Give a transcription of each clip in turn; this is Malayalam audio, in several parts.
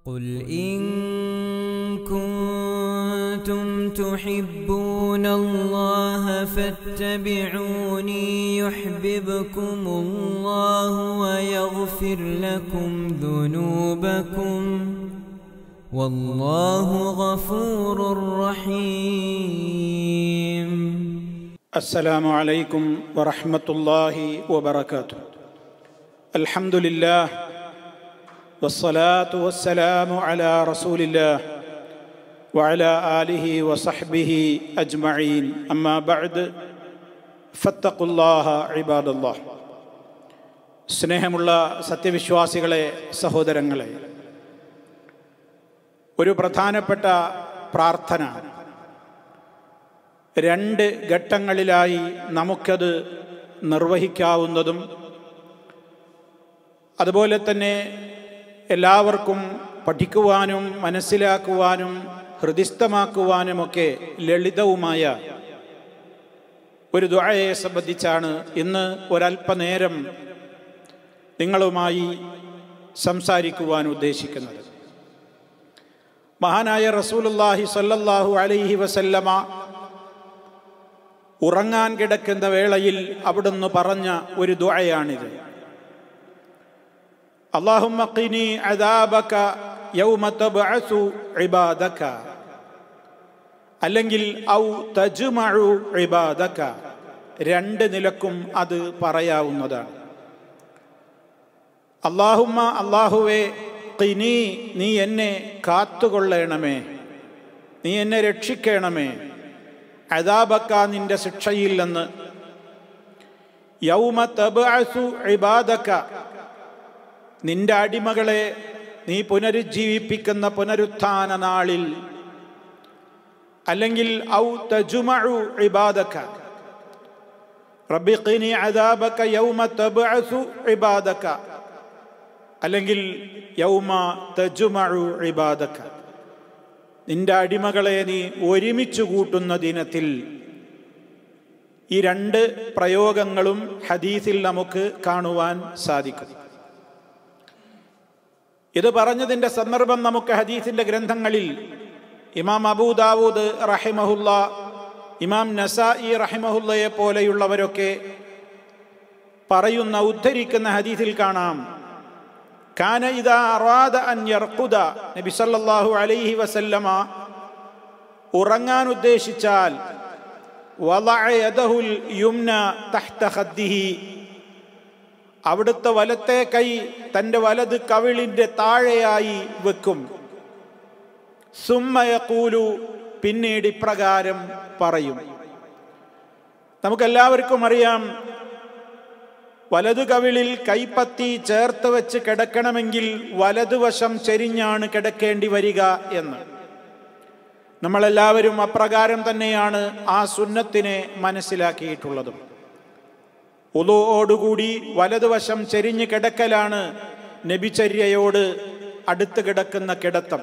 قل إن كنتم تحبون الله فاتبعوني يحببكم الله ويغفر لكم ذنوبكم والله غفور رحيم. السلام عليكم ورحمة الله وبركاته. الحمد لله والصلاة والسلام على رسول الله وعلى آله وصحبه أجمعين. أما بعد فاتقوا الله عباد الله. സ്നേഹമുള്ള സത്യവിശ്വാസികളെ, സഹോദരങ്ങളെ, ഒരു പ്രധാനപ്പെട്ട പ്രാർത്ഥന രണ്ട് ഘട്ടങ്ങളിലായി നമുക്കത് നിർവഹിക്കാവുന്നതും അതുപോലെ തന്നെ എല്ലാവർക്കും പഠിക്കുവാനും മനസ്സിലാക്കുവാനും ഹൃദിസ്ഥമാക്കുവാനുമൊക്കെ ലളിതവുമായ ഒരു ദുആയെ സംബന്ധിച്ചാണ് ഇന്ന് ഒരല്പനേരം നിങ്ങളുമായി സംസാരിക്കുവാൻ ഉദ്ദേശിക്കുന്നത്. മഹാനായ റസൂലുള്ളാഹി സ്വല്ലല്ലാഹു അലൈഹി വസല്ലമ ഉറങ്ങാൻ കിടക്കുന്ന വേളയിൽ അവിടുന്ന് പറഞ്ഞ ഒരു ദുആയാണിത്. അല്ലാഹുമ്മ ഖിനി അദാബക യൗമ തബ്അസു ഇബാദക, അല്ലെങ്കിൽ ഔ തജ്മഉ ഇബാദക, രണ്ട് നിലക്കും അത് പറയാവുന്നതാണ്. അല്ലാഹുമ്മ, അല്ലാഹുവേ, ഖിനി, നീ എന്നെ കാത്തുകൊള്ളണമേ, നീ എന്നെ രക്ഷിക്കണമേ, അദാബക, നിന്റെ ശിക്ഷയിൽ നിന്ന്, യൗമ തബ്അസു ഇബാദക, നിന്റെ അടിമകളെ നീ പുനരുജ്ജീവിപ്പിക്കുന്ന പുനരുത്ഥാന നാളിൽ, അല്ലെങ്കിൽ ഔ തജ്മഉ ഇബാദക, റബ്ബി ഖിനി അദാബക യൗമ തബ്അസു ഇബാദക, അല്ലെങ്കിൽ യൗമ തജ്മഉ ഇബാദക, നിന്റെ അടിമകളെ നീ ഒരുമിച്ച് കൂട്ടുന്ന ദിനത്തിൽ. ഈ രണ്ട് പ്രയോഗങ്ങളും ഹദീസിൽ നമുക്ക് കാണുവാൻ സാധിക്കും. ഇത് പറഞ്ഞതിൻ്റെ സന്ദർഭം നമുക്ക് ഹദീസിൻ്റെ ഗ്രന്ഥങ്ങളിൽ ഇമാം അബൂ ദാവൂദ് റഹിമഹുല്ല, ഇമാം നസായി റഹിമഹുല്ലയെ പോലെയുള്ളവരൊക്കെ പറയുന്ന ഉദ്ധരിക്കുന്ന ഹദീസിൽ കാണാം. കാന ഇദാ അറാദ അൻ യർഖുദ, നബി സല്ലല്ലാഹു അലൈഹി വസല്ലമ ഉറങ്ങാൻ ഉദ്ദേശിച്ചാൽ, വളഅ യദഹുൽ യുംന തഹ്ത ഖദ്ദിഹി, അവിടുത്തെ വലത്തെ കൈ തൻ്റെ വലത് കവിളിൻ്റെ താഴെയായി വെക്കും. സുമ്മ യഖൂലു, പിന്നീട് ഇപ്രകാരം പറയും. നമുക്കെല്ലാവർക്കും അറിയാം, വലതു കവിളിൽ കൈപ്പത്തി ചേർത്ത് വെച്ച് കിടക്കണമെങ്കിൽ വലതുവശം ചെരിഞ്ഞാണ് കിടക്കേണ്ടി വരിക എന്ന്. നമ്മളെല്ലാവരും അപ്രകാരം തന്നെയാണ് ആ സുന്നത്തിനെ മനസ്സിലാക്കിയിട്ടുള്ളതും. ഉളൂഓടുകൂടി വലതുവശം ചെരിഞ്ഞ് കിടക്കലാണ് നബിചര്യയോട് അടുത്ത് കിടക്കുന്ന കിടത്തം.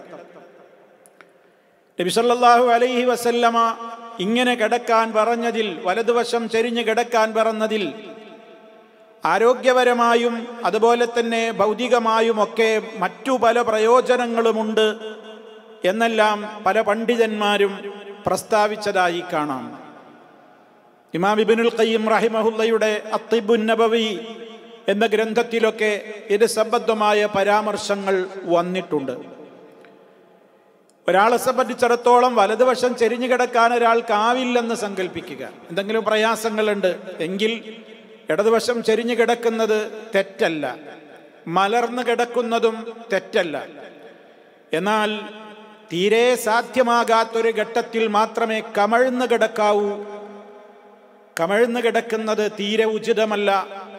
നബി സല്ലല്ലാഹു അലൈഹി വസല്ലമ ഇങ്ങനെ കിടക്കാൻ പറഞ്ഞതിൽ, വലതുവശം ചെരിഞ്ഞ് കിടക്കാൻ പറഞ്ഞതിൽ ആരോഗ്യപരമായും അതുപോലെ തന്നെ ഭൗതികമായുമൊക്കെ മറ്റു പല പ്രയോജനങ്ങളുമുണ്ട് എന്നെല്ലാം പല പണ്ഡിതന്മാരും പ്രസ്താവിച്ചതായി കാണാം. ഇമാം ഇബ്നുൽ ഖയ്യിം റഹിമഹുല്ലയുടെ അത്തിബുൻ നബവി എന്ന ഗ്രന്ഥത്തിലൊക്കെ ഇത് സംബന്ധമായ പരാമർശങ്ങൾ വന്നിട്ടുണ്ട്. ഒരാളെ സംബന്ധിച്ചിടത്തോളം വലതുവശം ചെരിഞ്ഞു കിടക്കാൻ ഒരാൾക്കാവില്ലെന്ന് സങ്കല്പിക്കുക. എന്തെങ്കിലും പ്രയാസങ്ങളുണ്ട് എങ്കിൽ ഇടതുവശം ചെരിഞ്ഞു കിടക്കുന്നത് തെറ്റല്ല, മലർന്നു കിടക്കുന്നതും തെറ്റല്ല. എന്നാൽ തീരെ സാധ്യമാകാത്തൊരു ഘട്ടത്തിൽ മാത്രമേ കമഴ്ന്നു കിടക്കാവൂ. കമഴ്ന്നു കിടക്കുന്നത് തീരെ ഉചിതമല്ല.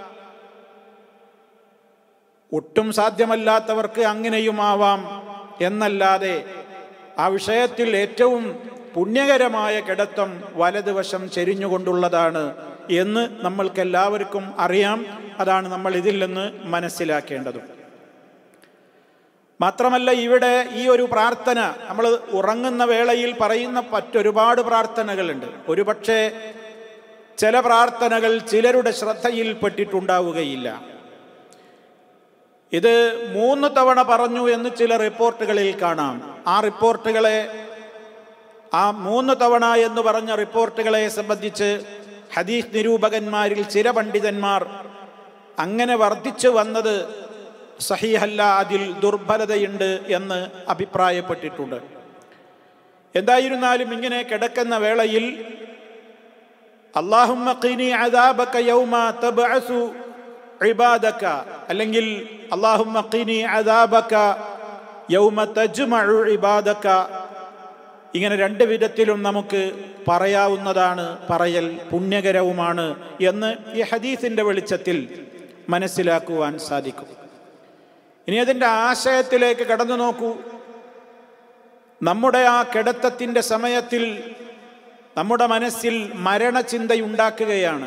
ഒട്ടും സാധ്യമല്ലാത്തവർക്ക് അങ്ങനെയുമാവാം എന്നല്ലാതെ ആ വിഷയത്തിൽ ഏറ്റവും പുണ്യകരമായ കിടത്തം വലതുവശം ചെരിഞ്ഞുകൊണ്ടുള്ളതാണ് എന്ന് നമ്മൾക്കെല്ലാവർക്കും അറിയാം. അതാണ് നമ്മൾ ഇതിൽ നിന്ന് മനസ്സിലാക്കേണ്ടതും. മാത്രമല്ല, ഇവിടെ ഈ ഒരു പ്രാർത്ഥന നമ്മൾ ഉറങ്ങുന്ന വേളയിൽ പറയുന്ന മറ്റൊരുപാട് പ്രാർത്ഥനകളുണ്ട്. ഒരുപക്ഷെ ചില പ്രാർത്ഥനകൾ ചിലരുടെ ശ്രദ്ധയിൽപ്പെട്ടിട്ടുണ്ടാവുകയില്ല. ഇത് 3 തവണ പറഞ്ഞു എന്ന് ചില റിപ്പോർട്ടുകളിൽ കാണാം. ആ റിപ്പോർട്ടുകളെ, ആ 3 തവണ എന്ന് പറഞ്ഞ റിപ്പോർട്ടുകളെ സംബന്ധിച്ച് ഹദീസ് നിരൂപകന്മാരിൽ ചില പണ്ഡിതന്മാർ അങ്ങനെ വർദ്ധിച്ചു വന്നത് സഹീഹല്ല, അതിൽ ദുർബലതയുണ്ട് എന്ന് അഭിപ്രായപ്പെട്ടിട്ടുണ്ട്. എന്തായിരുന്നാലും ഇങ്ങനെ കിടക്കുന്ന വേളയിൽ അല്ലാഹുമ്മ ഖിനി അദാബക യൗമ തബ്അസു ഇബാദക, അല്ലെങ്കിൽ അല്ലാഹുമ്മ ഖിനി അദാബക യൗമ തജ്മഉ ഇബാദക, ഇങ്ങനെ 2 വിധത്തിലും നമുക്ക് പറയാവുന്നതാണ്, പറയൽ പുണ്യകരവുമാണ് എന്ന് ഈ ഹദീസിന്റെ വെളിച്ചത്തിൽ മനസ്സിലാക്കുവാൻ സാധിക്കും. ഇനി അതിൻ്റെ ആശയത്തിലേക്ക് കടന്നു നോക്കൂ. നമ്മുടെ ആ കിടത്തത്തിൻ്റെ സമയത്തിൽ നമ്മുടെ മനസ്സിൽ മരണചിന്തയുണ്ടാക്കുകയാണ്.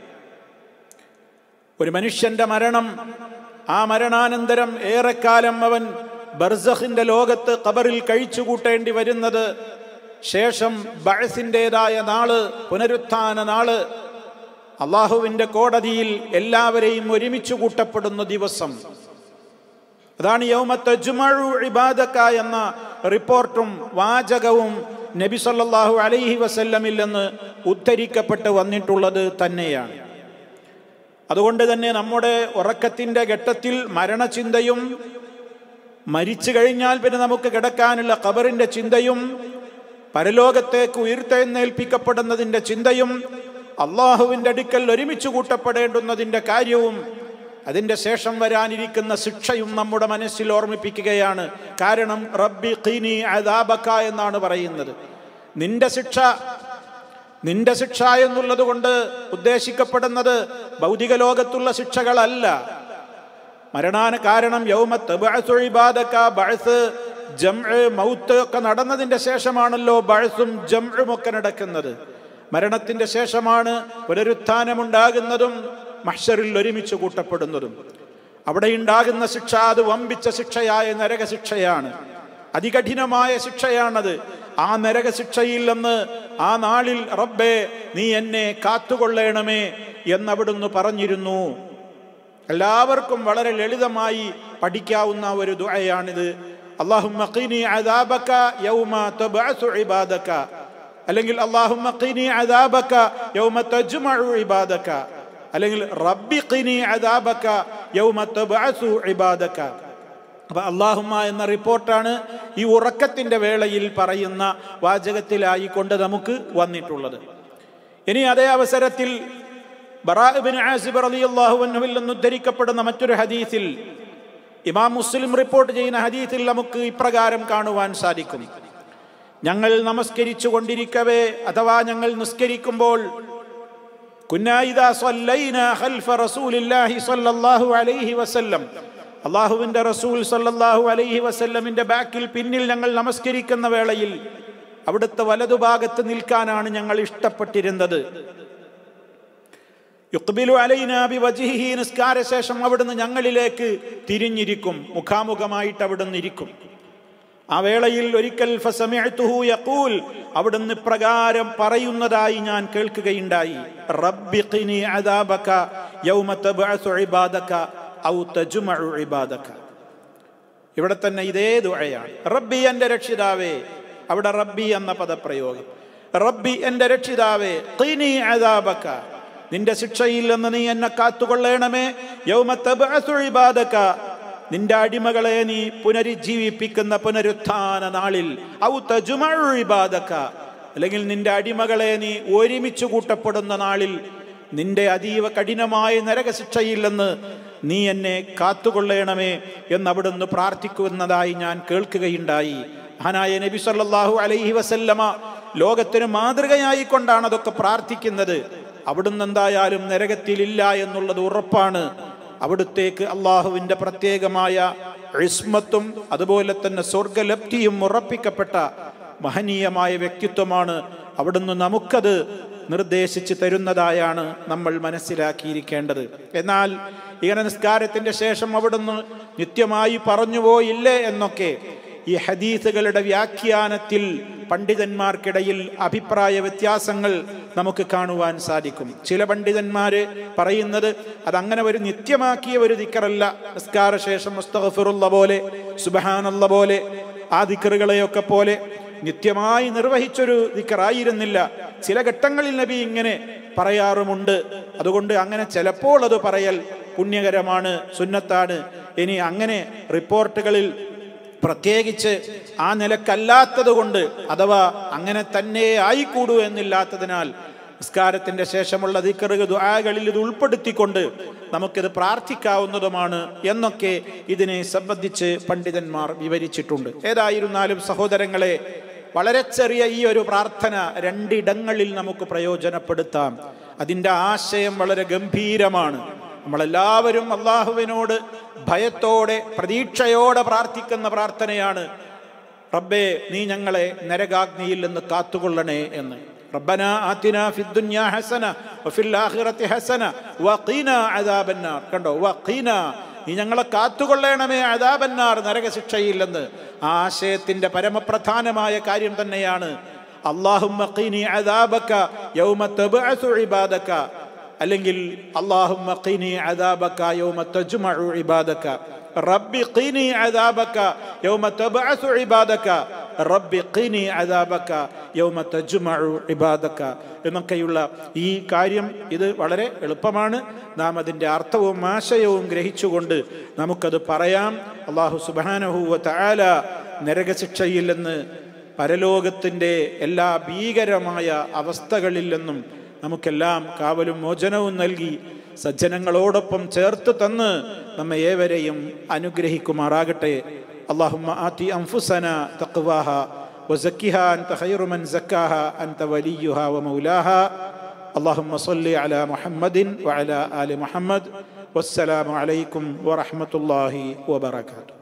ഒരു മനുഷ്യന്റെ മരണം, ആ മരണാനന്തരം ഏറെക്കാലം അവൻ ബർസഖിന്റെ ലോകത്ത് ഖബറിൽ കഴിച്ചുകൂട്ടേണ്ടി വരുന്നത്, ശേഷം ബഅസിൻ്റെതായ നാള്, പുനരുത്ഥാന നാള്, അള്ളാഹുവിൻ്റെ കോടതിയിൽ എല്ലാവരെയും ഒരുമിച്ച് കൂട്ടപ്പെടുന്ന ദിവസം. അതാണ് യൗമ തജ്മഉ ഇബാദക എന്ന റിപ്പോർട്ടും വാചകവും നബി സല്ലല്ലാഹു അലൈഹി വസല്ലമിൽ നിന്ന് ഉദ്ധരിക്കപ്പെട്ട് വന്നിട്ടുള്ളത് തന്നെയാണ്. അതുകൊണ്ട് തന്നെ നമ്മുടെ ഉറക്കത്തിൻ്റെ ഘട്ടത്തിൽ മരണചിന്തയും, മരിച്ചു കഴിഞ്ഞാൽ പിന്നെ നമുക്ക് കിടക്കാനുള്ള ഖബറിൻ്റെ ചിന്തയും, പരലോകത്തേക്ക് ഉയർത്തെഴുന്നേൽപ്പിക്കപ്പെടുന്നതിൻ്റെ ചിന്തയും, അള്ളാഹുവിൻ്റെ അടുക്കൽ ഒരുമിച്ച് കൂട്ടപ്പെടേണ്ടുന്നതിൻ്റെ കാര്യവും, അതിൻ്റെ ശേഷം വരാനിരിക്കുന്ന ശിക്ഷയും നമ്മുടെ മനസ്സിൽ ഓർമ്മിപ്പിക്കുകയാണ്. കാരണം റബ്ബി ഖിനി അദാബക എന്നാണ് പറയുന്നത്. നിന്റെ ശിക്ഷ എന്നുള്ളത് കൊണ്ട് ഉദ്ദേശിക്കപ്പെടുന്നത് ഭൗതിക ലോകത്തുള്ള ശിക്ഷകളല്ല. കാരണം യൗമ തബ്അസു ഇബാദക, ബഅസ്, ജംഅ്, മൗത്ത് ഒക്കെ നടന്നതിൻ്റെ ശേഷമാണല്ലോ ബഅസും ജംഉം ഒക്കെ നടക്കുന്നത്. മരണത്തിൻ്റെ ശേഷമാണ് പുനരുത്ഥാനമുണ്ടാകുന്നതും മഹ്ശറിൽ ഒരുമിച്ച് കൂട്ടപ്പെടുന്നതും. അവിടെ ഉണ്ടാകുന്ന ശിക്ഷ അത് വമ്പിച്ച ശിക്ഷയായ നരകശിക്ഷയാണ്, അതികഠിനമായ ശിക്ഷയാണത്. ആ നരകശിക്ഷയിൽ നിന്ന് ആ നാളിൽ റബ്ബേ നീ എന്നെ കാത്തുകൊള്ളണമേ എന്നവിടുന്ന് പറഞ്ഞിരുന്നു. എല്ലാവർക്കും വളരെ ലളിതമായി പഠിക്കാവുന്ന ഒരു ദുആയാണിത്. അല്ലാഹുമ്മ ഖിനി അദാബക യൗമ തബ്അസു ഇബാദക, അല്ലെങ്കിൽ അല്ലാഹുമ്മ ഖിനി അദാബക യൗമ തജ്മഉ ഇബാദക, അല്ലെങ്കിൽ റബ്ബി ഖിനി അദാബക യൗമ തബ്അസു ഇബാദക. അപ്പൊ അല്ലാഹുമ്മ എന്ന റിപ്പോർട്ടാണ് ഈ ഉറക്കത്തിന്റെ വേളയിൽ പറയുന്ന വാചകത്തിലായിക്കൊണ്ട് നമുക്ക് വന്നിട്ടുള്ളത്. ഇനി അതേ അവസരത്തിൽ ബറാ ഇബ്നു ആസിബ് റളിയല്ലാഹു അൻഹുവിൽ നിന്ന് ഉദ്ധരിക്കപ്പെടുന്ന മറ്റൊരു ഹദീസിൽ, ഇമാം മുസ്ലിം റിപ്പോർട്ട് ചെയ്യുന്ന ഹദീസിൽ നമുക്ക് ഇപ്രകാരം കാണുവാൻ സാധിക്കും. ഞങ്ങൾ നമസ്കരിച്ചു കൊണ്ടിരിക്കവേ, അഥവാ ഞങ്ങൾ നിസ്കരിക്കുമ്പോൾ, കുന്നാ ഇദാ സ്വല്ലൈനാ ഖൽഫ റസൂലില്ലാഹി സ്വല്ലല്ലാഹു അലൈഹി വസല്ലം, അല്ലാഹുവിൻ്റെ റസൂൽ സ്വല്ലല്ലാഹു അലൈഹി വസല്ലമിൻ്റെ ബാക്കിൽ പിന്നിൽ ഞങ്ങൾ നമസ്കരിക്കുന്ന വേളയിൽ അവിടുത്തെ വലതുഭാഗത്ത് നിൽക്കാനാണ് ഞങ്ങൾ ഇഷ്ടപ്പെട്ടിരുന്നത്. യുഖ്ബിലു അലൈനാ ബിവജ്ഹിഹി, നിസ്കാര ശേഷം അവിടുന്ന് ഞങ്ങളിലേക്ക് തിരിഞ്ഞിരിക്കും, മുഖാമുഖമായിട്ട് അവിടുന്ന് ഇരിക്കും. ആ വേളയിൽ ഒരിക്കൽ ഫസമിഅ്തുഹു യഖൂൽ, അവിടുന്ന് പ്രകാരം പറയുന്നതായി ഞാൻ കേൾക്കുകയുണ്ടായി, റബ്ബി ഖിനി അദാബക യൗമ തബ്അസു ഇബാദക ഔ തജ്മഉ ഇബാദക. ഇവിടെ തന്നെ ഇതേ ദുആയാണ്. റബ്ബി എൻ്റെ രക്ഷിതാവേ, അവിടെ റബ്ബി എന്ന പദപ്രയോഗം, റബ്ബി എൻ്റെ രക്ഷിതാവേ, ഖിനി അദാബക, നിന്റെ ശിക്ഷയിൽ നിന്ന് നീ എന്നെ കാത്തുകൊള്ളണമേ, യൗമ തബ്അസു ഇബാദക, നിന്റെ അടിമകളെ നീ പുനരുജ്ജീവിപ്പിക്കുന്ന പുനരുത്ഥാന നാളിൽ, ഔ തജ്മഉ ഇബാദക, അല്ലെങ്കിൽ നിന്റെ അടിമകളെ നീ ഒരുമിച്ച് കൂട്ടപ്പെടുന്ന നാളിൽ, നിന്റെ അതീവ കഠിനമായ നരകശിക്ഷയിൽ നിന്ന് നീ എന്നെ കാത്തുകൊള്ളണമേ എന്നവിടുന്ന് പ്രാർത്ഥിക്കുന്നതായി ഞാൻ കേൾക്കുകയുണ്ടായി. മഹാനായ നബി സല്ലല്ലാഹു അലൈഹി വസല്ലമ ലോകത്തിന് മാതൃകയായിക്കൊണ്ടാണ് അതൊക്കെ പ്രാർത്ഥിക്കുന്നത്. അവിടുന്ന് എന്തായാലും നരകത്തിലില്ല എന്നുള്ളത് ഉറപ്പാണ്. അവിടുത്തേക്ക് അള്ളാഹുവിൻ്റെ പ്രത്യേകമായ ഇസ്മത്തും അതുപോലെ തന്നെ സ്വർഗലബ്ധിയും ഉറപ്പിക്കപ്പെട്ട മഹനീയമായ വ്യക്തിത്വമാണ്. അവിടുന്ന് നമുക്കത് നിർദ്ദേശിച്ച് തരുന്നതായാണ് നമ്മൾ മനസ്സിലാക്കിയിരിക്കേണ്ടത്. എന്നാൽ ഇങ്ങനെ നിസ്കാരത്തിൻ്റെ ശേഷം അവിടുന്ന് നിത്യമായി പറഞ്ഞുപോയില്ലേ എന്നൊക്കെ ഈ ഹദീസുകളുടെ വ്യാഖ്യാനത്തിൽ പണ്ഡിതന്മാർക്കിടയിൽ അഭിപ്രായ വ്യത്യാസങ്ങൾ നമുക്ക് കാണുവാൻ സാധിക്കും. ചില പണ്ഡിതന്മാര് പറയുന്നത് അതങ്ങനെ ഒരു നിത്യമാക്കിയ ഒരു ദിക്റല്ല. നിസ്കാരശേഷം അസ്തഗ്ഫിറുല്ലാഹ് പോലെ, സുബ്ഹാനല്ലാഹ് പോലെ, ആ ദിക്റുകളെയൊക്കെ പോലെ നിത്യമായി നിർവഹിച്ചൊരു ദിക്റായിരുന്നില്ല. ചില ഘട്ടങ്ങളിൽ നബി ഇങ്ങനെ പറയാറുമുണ്ട്. അതുകൊണ്ട് അങ്ങനെ ചിലപ്പോൾ അത് പറയൽ പുണ്യകരമാണ്, സുന്നത്താണ്. ഇനി അങ്ങനെ റിപ്പോർട്ടുകളിൽ പ്രത്യേകിച്ച് ആ നിലക്കല്ലാത്തത് കൊണ്ട്, അഥവാ അങ്ങനെ തന്നെ ആയിക്കൂടൂ എന്നില്ലാത്തതിനാൽ നിസ്കാരത്തിന്റെ ശേഷമുള്ള ദിക്റ് ദുആകളിൽ ഇത് ഉൾപ്പെടുത്തിക്കൊണ്ട് നമുക്കിത് പ്രാർത്ഥിക്കാവുന്നതുമാണ് എന്നൊക്കെ ഇതിനെ സംബന്ധിച്ച് പണ്ഡിതന്മാർ വിവരിച്ചിട്ടുണ്ട്. ഏതായിരുന്നാലും സഹോദരങ്ങളെ, വളരെ ചെറിയ ഈ ഒരു പ്രാർത്ഥന രണ്ടിടങ്ങളിൽ നമുക്ക് പ്രയോജനപ്പെടുത്താം. അതിൻ്റെ ആശയം വളരെ ഗംഭീരമാണ്. നമ്മളെല്ലാവരും അള്ളാഹുവിനോട് ഭയത്തോടെ പ്രതീക്ഷയോടെ പ്രാർത്ഥിക്കുന്ന പ്രാർത്ഥനയാണ്, റബ്ബേ നീ ഞങ്ങളെ നരകാഗ്നിയിൽ നിന്ന് കാത്തുകൊള്ളണേ എന്ന്. റബ്ബനാ ആതിനാ ഫിദ്ദുനിയാ ഹസന വഫിൽ ആഖിറതി ഹസന വഖീനാ അദാബന്നാർ. കണ്ടോ, വഖീനാ, നീ ഞങ്ങളെ കാത്തുകൊള്ളണമേ അദാബന്നാർ, നരകശിക്ഷയിൽ നിന്ന്. ആ ആശയത്തിന്റെ പരമപ്രധാനമായ കാര്യം തന്നെയാണ് അല്ലാഹുമ്മ ഖീനി അദാബക യൗമ തബ്അസു ഇബാദക, അല്ലെങ്കിൽ അല്ലാഹുമ്മ ഖീനി അദാബക യൗമ തജ്മഉ ഇബാദക, റബ്ബി ഖീനി അദാബക യൗമ തബ്അസു ഇബാദക, റബ്ബി ഖീനി അദാബക യൗമ തജ്മഉ ഇബാദക എന്നൊക്കെയുള്ള ഈ കാര്യം ഇത് വളരെ എളുപ്പമാണ്. നാം അതിൻ്റെ അർത്ഥവും ആശയവും ഗ്രഹിച്ചുകൊണ്ട് നമുക്കത് പറയാം. അല്ലാഹു സുബ്ഹാനഹു വ തആല നരകശിക്ഷയിൽ നിന്ന്, പരലോകത്തിൻ്റെ എല്ലാ ഭീകരമായ അവസ്ഥകളിൽ നിന്നും നമുക്കെല്ലാം കാവലും മോചനവും നൽകി സജ്ജനങ്ങളോടൊപ്പം ചേർത്ത് തന്ന് നമ്മെ ഏവരെയും അനുഗ്രഹിക്കുമാറാകട്ടെ. اللهم آت أنفسنا تقواها وزكها أنت خير من زكاها أنت وليها ومولاها. اللهم صل على محمد وعلى آل محمد. والسلام عليكم ورحمة الله وبركاته.